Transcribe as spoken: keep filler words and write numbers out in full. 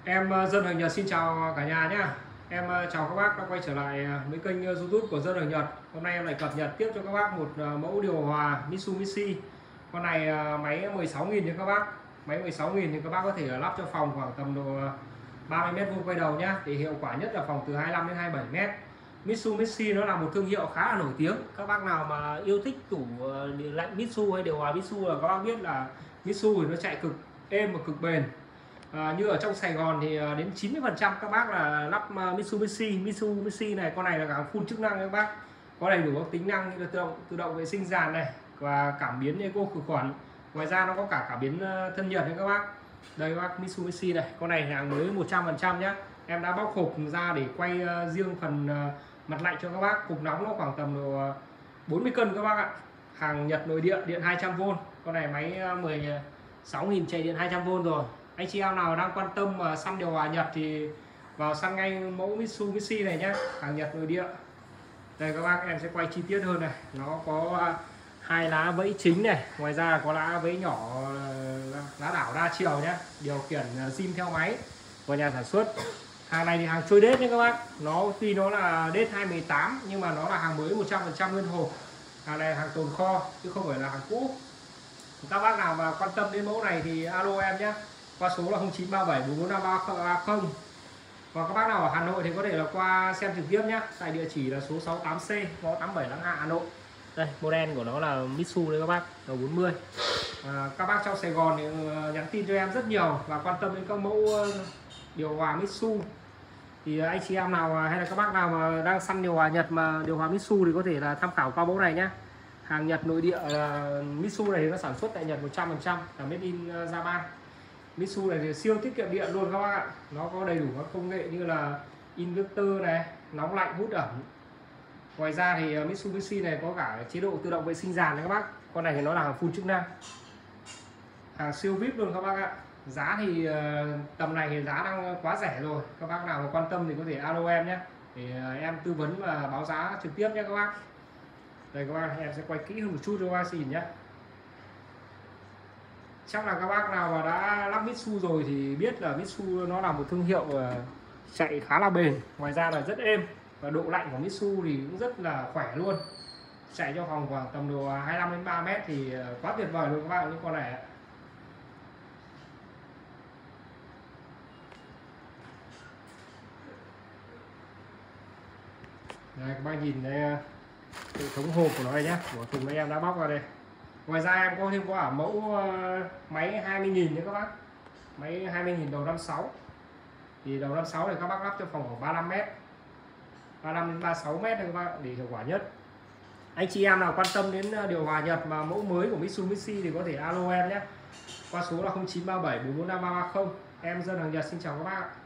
Em ờ, Dân Hàng Nhật xin chào cả nhà nhé. Em ờ, chào các bác đã quay trở lại ờ, với kênh ờ, YouTube của Dân Hàng Nhật. Hôm nay em lại cập nhật tiếp cho các bác một ờ, mẫu điều hòa Mitsubishi. Con này ờ, máy mười sáu nghìn nha các bác. Máy mười sáu nghìn thì các bác có thể lắp cho phòng khoảng tầm độ ờ, ba mươi mét vuông quay đầu nhá. Thì hiệu quả nhất là phòng từ hai mươi lăm đến hai mươi bảy mét. Mitsubishi nó là một thương hiệu khá là nổi tiếng. Các bác nào mà yêu thích tủ ờ, lạnh Mitsu hay điều hòa Mitsu là các bác biết là Mitsu thì nó chạy cực êm và cực bền. À, như ở trong Sài Gòn thì à, đến chín mươi phần trăm các bác là lắp uh, Mitsubishi. Mitsubishi này, con này là cả full chức năng các bác, có đầy đủ các tính năng như là tự động tự động vệ sinh dàn này và cảm biến eco khử khuẩn. Ngoài ra nó có cả cảm biến uh, thân nhiệt đấy các bác. Đây các bác, Mitsubishi này, con này hàng mới một trăm phần trăm nhá. Em đã bóc hộp ra để quay uh, riêng phần uh, mặt lạnh cho các bác. Cục nóng nó khoảng tầm độ uh, bốn mươi cân các bác ạ. Hàng Nhật nội địa, điện hai trăm vôn. Con này máy uh, mười sáu nghìn chạy điện hai trăm vôn rồi. Anh chị em nào đang quan tâm mà săn điều hòa Nhật thì vào săn ngay mẫu Mitsubishi này nhé, hàng Nhật nội địa. Đây các bác, em sẽ quay chi tiết hơn này. Nó có hai lá vẫy chính này, ngoài ra có lá vẫy nhỏ, lá đảo đa chiều nhé, điều khiển zin theo máy của nhà sản xuất. Hàng này thì hàng trôi đết nhé các bác. Nó tuy nó là đết hai một tám nhưng mà nó là hàng mới một trăm phần trăm nguyên hộp. Hàng này hàng tồn kho chứ không phải là hàng cũ. Các bác nào mà quan tâm đến mẫu này thì alo em nhé, qua số là không chín ba bảy bốn bốn năm ba không. Và các bác nào ở Hà Nội thì có thể là qua xem trực tiếp nhé, tại địa chỉ là số sáu mươi tám C, ngõ tám mươi bảy Láng Hạ, Hà Nội. Đây, model của nó là Mitsu đấy các bác, đầu bốn mươi. À, các bác trong Sài Gòn thì nhắn tin cho em rất nhiều và quan tâm đến các mẫu điều hòa Mitsu. Thì anh chị em nào hay là các bác nào mà đang săn điều hòa Nhật mà điều hòa Mitsu thì có thể là tham khảo qua mẫu này nhé. Hàng Nhật nội địa, uh, Mitsu này thì nó sản xuất tại Nhật một trăm phần trăm, là made in uh, Japan. Mitsu này thì siêu tiết kiệm điện luôn các bác ạ. Nó có đầy đủ các công nghệ như là inverter này, nóng lạnh hút ẩm. Ngoài ra thì uh, Mitsubishi này có cả chế độ tự động vệ sinh dàn này các bác. Con này thì nó là hàng full chức năng, hàng siêu vê i pê luôn các bác ạ. Giá thì uh, tầm này thì giá đang quá rẻ rồi. Các bác nào mà quan tâm thì có thể alo em nhé, để uh, em tư vấn và báo giá trực tiếp nhé các bác. Đây các bác, em sẽ quay kỹ hơn một chút cho các bác nhìn nhé. Chắc là các bác nào mà đã lắp Mitsu rồi thì biết là Mitsu nó là một thương hiệu chạy khá là bền. Ngoài ra là rất êm, và độ lạnh của Mitsu thì cũng rất là khỏe luôn. Chạy cho phòng khoảng tầm độ hai mươi lăm đến ba mươi mét thì quá tuyệt vời luôn các bác, những con này. Đây các bác nhìn đây, hệ thống hộp của nó đây nhé, của thùng đây em đã bóc ra đây. Ngoài ra em có thêm có ở mẫu uh, máy hai mươi nghìn nữa các bác. Máy hai mươi nghìn đầu năm sáu. Thì đầu năm sáu này các bác lắp cho phòng khoảng ba mươi lăm mét, ba mươi lăm đến ba mươi sáu mét các bác, để hiệu quả nhất. Anh chị em nào quan tâm đến điều hòa Nhật mà mẫu mới của Mitsubishi thì có thể alo em nhé, qua số là không chín ba bảy bốn bốn năm ba ba không. Em Dân Hàng Nhật xin chào các bác.